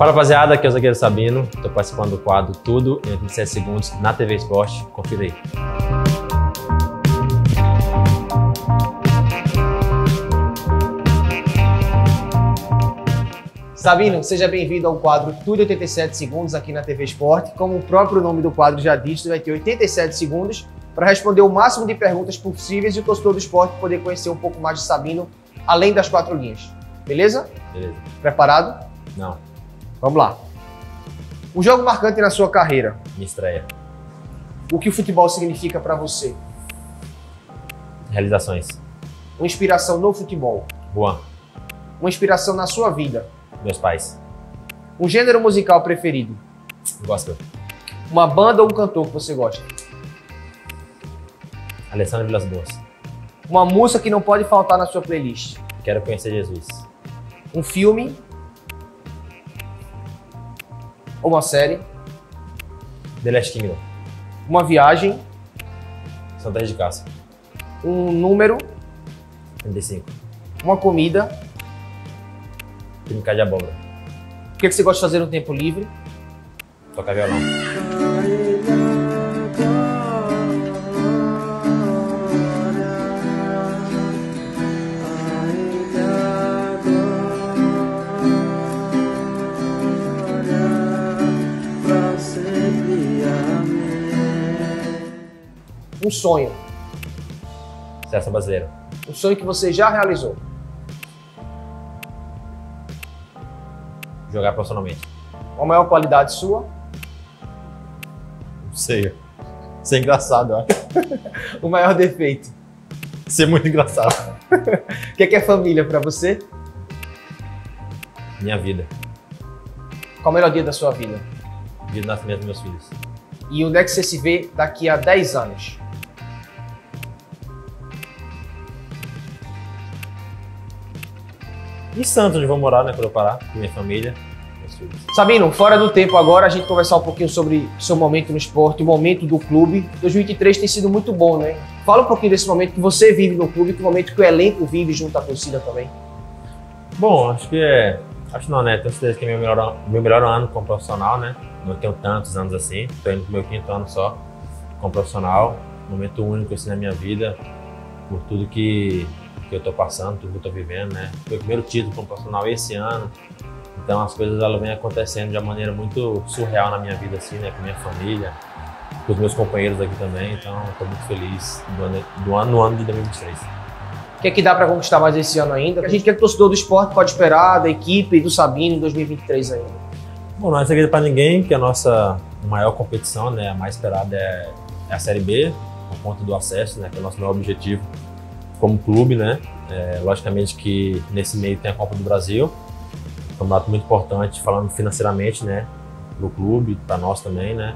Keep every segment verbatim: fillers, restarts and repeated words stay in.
Fala rapaziada, aqui é o zagueiro Sabino, estou participando do quadro Tudo em oitenta e sete segundos na T V Esporte, confira aí. Sabino, seja bem-vindo ao quadro Tudo em oitenta e sete segundos aqui na T V Esporte. Como o próprio nome do quadro já diz, você vai ter oitenta e sete segundos para responder o máximo de perguntas possíveis e o torcedor do esporte poder conhecer um pouco mais de Sabino, além das quatro linhas. Beleza? Beleza. Preparado? Não. Vamos lá. Um jogo marcante na sua carreira. Minha estreia. O que o futebol significa para você? Realizações. Uma inspiração no futebol. Juan. Uma inspiração na sua vida. Meus pais. Um gênero musical preferido. Gospel. Uma banda ou um cantor que você gosta. Alessandro Vilas Boas. Uma música que não pode faltar na sua playlist. Quero conhecer Jesus. Um filme ou uma série. The Last Kingdom. Uma viagem. Santa Rita de Cássia. Um número. trinta e cinco. Uma comida. Trincar de abóbora. O que você gosta de fazer no tempo livre? Tocar violão. Um sonho. Seleção brasileira. Um sonho que você já realizou. Jogar profissionalmente. Qual a maior qualidade sua? Não sei. Ser engraçado, eu acho. O maior defeito? Ser muito engraçado. O que é, que é família para você? Minha vida. Qual o melhor dia da sua vida? Dia do nascimento dos meus filhos. E onde é que você se vê daqui a dez anos? Em Santos, onde vou morar, né, quando eu parar, com minha família, meus filhos. Sabino, fora do tempo agora, a gente conversar um pouquinho sobre o seu momento no esporte, o momento do clube. dois mil e vinte e três tem sido muito bom, né? Fala um pouquinho desse momento que você vive no clube, que o momento que o elenco vive junto à torcida também. Bom, acho que é... Acho não, né? Tenho certeza que é meu melhor, meu melhor ano como profissional, né? Não tenho tantos anos assim. Estou indo pro meu quinto ano só como profissional. Momento único assim na minha vida, por tudo que, que eu estou passando, tudo que eu estou vivendo, né? Foi o primeiro título como profissional esse ano. Então as coisas elas vêm acontecendo de uma maneira muito surreal na minha vida, assim, né? Com minha família, com os meus companheiros aqui também. Então estou muito feliz do ano, do ano, no ano de dois mil e vinte e três. O que é que dá para conquistar mais esse ano ainda? A gente quer que o torcedor do esporte pode esperar da equipe e do Sabino em dois mil e vinte e três ainda. Bom, não é segredo para ninguém que a nossa maior competição, né, a mais esperada é, é a Série B, por conta do acesso, né, que é o nosso maior objetivo como clube, né. É, logicamente que nesse meio tem a Copa do Brasil, um campeonato muito importante, falando financeiramente, né, para o clube, para nós também, né.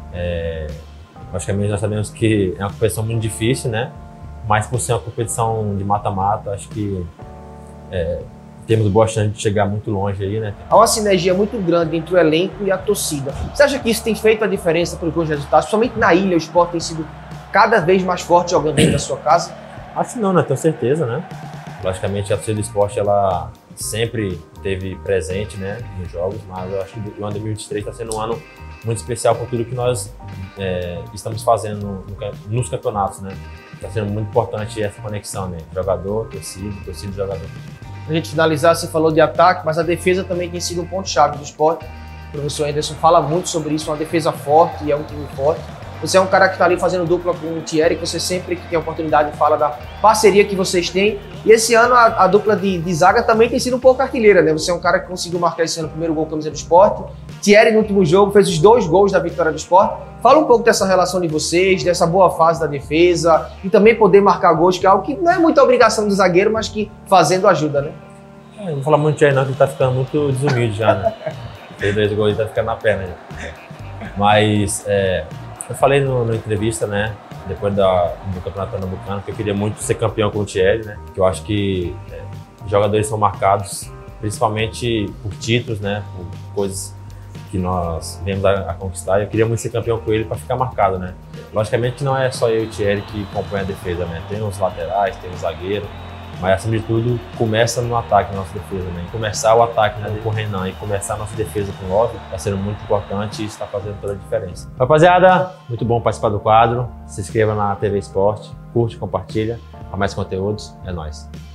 É, logicamente nós sabemos que é uma competição muito difícil, né. Mas por ser uma competição de mata-mata, acho que é, temos boa chance de chegar muito longe aí, né? Há uma sinergia muito grande entre o elenco e a torcida. Você acha que isso tem feito a diferença para os resultados? Principalmente na ilha, o esporte tem sido cada vez mais forte jogando dentro da sua casa? Acho que não, né? Tenho certeza, né? Logicamente a torcida do esporte, ela sempre esteve presente, né, nos jogos, mas eu acho que o ano de dois mil e vinte e três está sendo um ano muito especial por tudo que nós é, estamos fazendo no, no, nos campeonatos, né? Está sendo muito importante essa conexão, né? Jogador, torcida, torcida, jogador. Pra gente finalizar, você falou de ataque, mas a defesa também tem sido um ponto-chave do esporte. O professor Anderson fala muito sobre isso, uma defesa forte e é um time forte. Você é um cara que está ali fazendo dupla com o Thierry, que você sempre que tem a oportunidade fala da parceria que vocês têm. E esse ano a, a dupla de, de zaga também tem sido um pouco artilheira, né? Você é um cara que conseguiu marcar esse ano o primeiro gol com a camisa do esporte. Thierry no último jogo fez os dois gols da vitória do esporte. Fala um pouco dessa relação de vocês, dessa boa fase da defesa e também poder marcar gols, que é algo que não é muita obrigação do zagueiro, mas que fazendo ajuda, né? É, não vou falar muito de Thierry não, que ele tá ficando muito desumilde já, né? Fez dois gols e tá ficando na perna já. Mas é, eu falei no, na entrevista, né, depois da, do Campeonato Pernambucano, que eu queria muito ser campeão com o Thierry, né? Que eu acho que é, jogadores são marcados principalmente por títulos, né? Por coisas que nós viemos a, a conquistar. Eu queria muito ser campeão com ele para ficar marcado, né? Logicamente que não é só eu e o Thierry que compõem a defesa, né? Tem os laterais, tem o zagueiro, Mas, acima de tudo, começa no ataque, na nossa defesa, né? Começar o ataque, né, com o Renan e começar a nossa defesa com o Love está sendo muito importante e está fazendo toda a diferença. Rapaziada, muito bom participar do quadro. Se inscreva na T V Esporte, curte, compartilha. Para mais conteúdos, é nóis.